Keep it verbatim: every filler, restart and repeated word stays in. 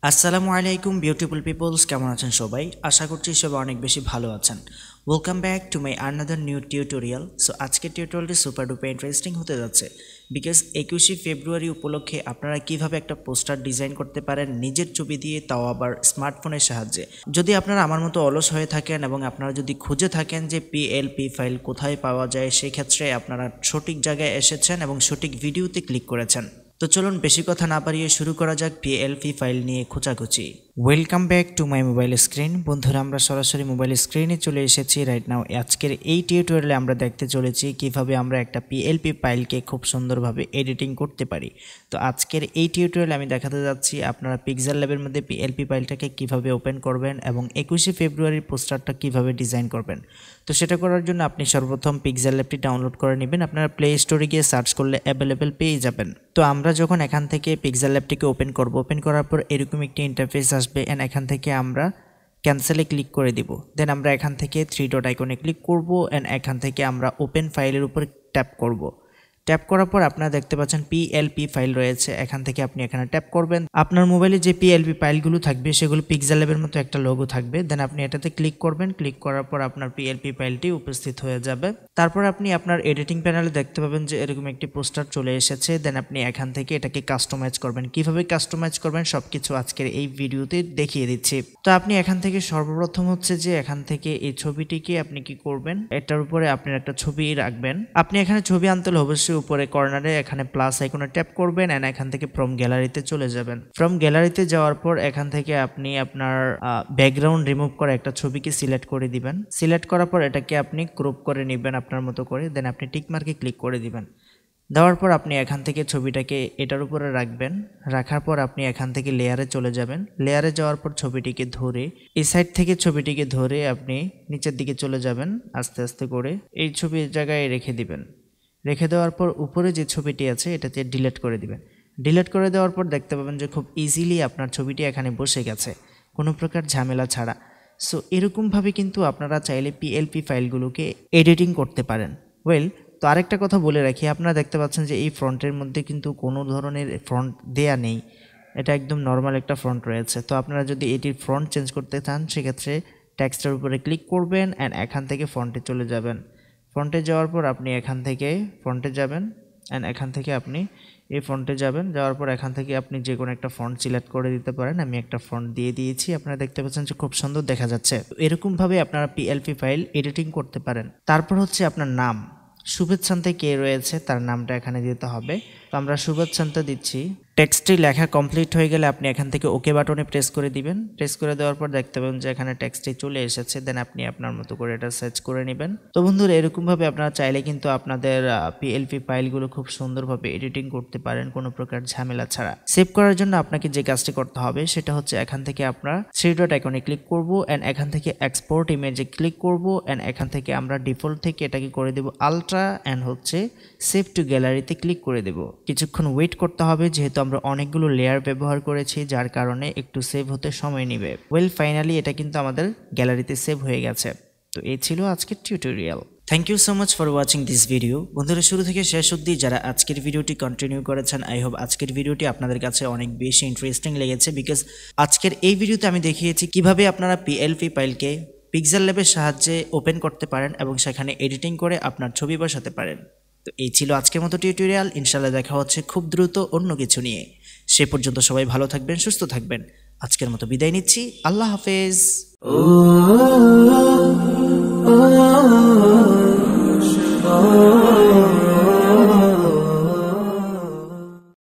আসসালামু আলাইকুম beautiful people's, কেমন আছেন সবাই? আশা করছি সবাই অনেক বেশি ভালো আছেন। Welcome back to my another new tutorial. So আজকের টিউটোরিয়ালটি সুপার ডুপার ইন্টারেস্টিং হতে যাচ্ছে, বিকজ একুশে ফেব্রুয়ারি উপলক্ষে আপনারা কিভাবে একটা পোস্টার ডিজাইন করতে পারেন নিজের ছবি দিয়ে, তাও আবার স্মার্টফোনের সাহায্যে। যদি আপনারা আমার মতো অলস হয়ে থাকেন এবং আপনারা যদি খুঁজে থাকেন যে পিএলপি ফাইল কোথায় পাওয়া যায়, সেক্ষেত্রে আপনারা সঠিক জায়গায় এসেছেন এবং সঠিক ভিডিওতে ক্লিক করেছেন। তো চলুন বেশি কথা না বাড়িয়ে শুরু করা যাক পিএলপি ফাইল নিয়ে খোঁচাখুচি। Welcome back to my mobile screen. বন্ধুরা, আমরা সরাসরি মোবাইল স্ক্রিনে চলে এসেছি রাইট নাও। আজকের এই টিউটোরিয়ালে আমরা দেখতে চলেছি কিভাবে আমরা একটা পিএলপি ফাইলকে খুব সুন্দরভাবে এডিটিং করতে পারি। তো আজকের এই টিউটোরিয়ালে আমি দেখাতে যাচ্ছি আপনারা পিক্সেল ল্যাবের মধ্যে পিএলপি ফাইলটাকে কিভাবে ওপেন করবেন এবং একুশে ফেব্রুয়ারির পোস্টারটা কিভাবে ডিজাইন করবেন। তো সেটা করার জন্য আপনি সর্বপ্রথম পিক্সেল ল্যাবটি ডাউনলোড করে নেবেন। আপনারা প্লে স্টোরে গিয়ে সার্চ করলে অ্যাভেলেবেল পেয়ে যাবেন। তো আমরা যখন এখান থেকে পিক্সেল ল্যাবটিকে ওপেন করব, ওপেন করার পর এরকম একটি ইন্টারফেস আসবে এন্ড এখান থেকে আমরা ক্যান্সেলে ক্লিক করে দিব। দেন আমরা এখান থেকে থ্রি ডট আইকনে ক্লিক করব এন্ড এখান থেকে আমরা ওপেন ফাইলের উপর ট্যাপ করব। ট্যাপ করার পর আপনারা দেখতে পাচ্ছেন পিএলপি ফাইল রয়েছে, এখান থেকে আপনি এখানে ট্যাপ করবেন। আপনার মোবাইলে যে পিএলপি ফাইলগুলো থাকবে সেগুলো পিক্সেল ল্যাবের মতো একটা লোগো থাকবে। দেন আপনি এটাতে ক্লিক করবেন। ক্লিক করার পর আপনার পিএলপি ফাইলটি উপস্থিত হয়ে যাবে। তারপর আপনি আপনার এডিটিং প্যানেলে দেখতে পাবেন যে এরকম একটি পোস্টার চলে এসেছে। দেন আপনি এখান থেকে এটাকে কাস্টমাইজ করবেন। কিভাবে কাস্টমাইজ করবেন সবকিছু আজকের এই ভিডিওতে দেখিয়ে দিচ্ছি। তো আপনি এখান থেকে সর্বপ্রথম হচ্ছে যে এখান থেকে এই ছবিটিকে আপনি কি করবেন, এটার উপরে আপনার একটা ছবি রাখবেন। আপনি এখানে ছবি আনতে হলে অবশ্যই উপরে কর্নারে এখানে প্লাস আইকনে ট্যাপ করবেন এন্ড এখান থেকে ফ্রম গ্যালারিতে চলে যাবেন। ফ্রম গ্যালারিতে যাওয়ার পর এখান থেকে আপনি আপনার ব্যাকগ্রাউন্ড রিমুভ করে একটা ছবিকে সিলেক্ট করে দিবেন। সিলেক্ট করার পর এটাকে আপনি ক্রপ করে নেবেন আপনার মতো করে। দেন আপনি টিক মার্কে ক্লিক করে দিবেন। দেওয়ার পর আপনি এখান থেকে ছবিটাকে এটার উপরে রাখবেন। রাখার পর আপনি এখান থেকে লেয়ারে চলে যাবেন। লেয়ারে যাওয়ার পর ছবিটিকে ধরে এই সাইড থেকে ছবিটিকে ধরে আপনি নিচের দিকে চলে যাবেন আস্তে আস্তে করে। এই ছবির জায়গায় রেখে দিবেন। রেখে দেওয়ার পর উপরে যে ছবিটি আছে এটাতে ডিলিট করে দিবেন। ডিলিট করে দেওয়ার পর দেখতে পাবেন যে খুব ইজিলি আপনার ছবিটি এখানে বসে গেছে, কোনো প্রকার ঝামেলা ছাড়া। সো এরকমভাবে কিন্তু আপনারা চাইলে পিএলপি ফাইলগুলোকে এডিটিং করতে পারেন। ওয়েল, তো আরেকটা কথা বলে রাখি, আপনারা দেখতে পাচ্ছেন যে এই ফ্রন্টের মধ্যে কিন্তু কোনো ধরনের ফ্রন্ট দেয়া নেই, এটা একদম নর্মাল একটা ফ্রন্ট রয়েছে। তো আপনারা যদি এটির ফ্রন্ট চেঞ্জ করতে চান সেক্ষেত্রে টেক্সটের উপরে ক্লিক করবেন অ্যান্ড এখান থেকে ফন্টে চলে যাবেন। ফন্টে যাওয়ার পর আপনি এখান থেকে ফন্টে যাবেন অ্যান্ড এখান থেকে আপনি এই ফন্টে যাবেন। যাওয়ার পর এখান থেকে আপনি যে কোনো একটা ফন্ট সিলেক্ট করে দিতে পারেন। আমি একটা ফন্ট দিয়ে দিয়েছি, আপনারা দেখতে পাচ্ছেন যে খুব সুন্দর দেখা যাচ্ছে। এরকমভাবে আপনারা পিএলপি ফাইল এডিটিং করতে পারেন। তারপর হচ্ছে আপনার নাম, শুভেচ্ছান্তে কে রয়েছে তার নামটা এখানে দিতে হবে। তো আমরা শুভেচ্ছান্তে দিচ্ছি। টেক্সটটি লেখা কমপ্লিট হয়ে গেলে আপনি এখান থেকে ওকে বাটনে প্রেস করে দিবেন। প্রেস করে দেওয়ার পর দেখতে পাবেন যে এখানে টেক্সটটি চলে এসেছে। দেন আপনি আপনার মতো করে এটা সার্চ করে নেবেন। তো বন্ধুরা, এরকমভাবে আপনারা চাইলে কিন্তু আপনাদের পিএলপি ফাইলগুলো খুব সুন্দরভাবে এডিটিং করতে পারেন কোনো প্রকার ঝামেলা ছাড়া। সেভ করার জন্য আপনাকে যে কাজটি করতে হবে সেটা হচ্ছে এখান থেকে আমরা থ্রি ডট আইকনে ক্লিক করব অ্যান্ড এখান থেকে এক্সপোর্ট ইমেজে ক্লিক করব অ্যান্ড এখান থেকে আমরা ডিফল্ট থেকে এটাকে করে দেব আলট্রা অ্যান্ড হচ্ছে সেভ টু গ্যালারিতে ক্লিক করে দেব। কিছুক্ষণ ওয়েট করতে হবে যেহেতু আমরা অনেকগুলো লেয়ার ব্যবহার করেছি, যার কারণে একটু সেভ হতে সময় নেবে। ওয়েল, ফাইনালি এটা কিন্তু আমাদের গ্যালারিতে সেভ হয়ে গেছে। তো এই ছিল আজকের টিউটোরিয়াল। Thank you so much for watching this video. বন্ধুরা, শুরু থেকে শেষ অবধি যারা আজকের ভিডিওটি কন্টিনিউ করেছেন, আই হোপ আজকের ভিডিওটি আপনাদের কাছে অনেক বেশি ইন্টারেস্টিং লেগেছে, বিকজ আজকের এই ভিডিওতে আমি দেখিয়েছি কিভাবে আপনারা পিএলপি ফাইলকে পিক্সেল ল্যাবের সাহায্যে ওপেন করতে পারেন এবং সেখানে এডিটিং করে আপনার ছবি বসাতে পারেন। তো এই ছিল আজকের মতো টিউটোরিয়াল। ইনশাআল্লাহ দেখা হচ্ছে খুব দ্রুত অন্য কিছু নিয়ে। সে পর্যন্ত সবাই ভালো থাকবেন, সুস্থ থাকবেন। আজকের মতো বিদায় নিচ্ছি। আল্লাহ হাফেজ।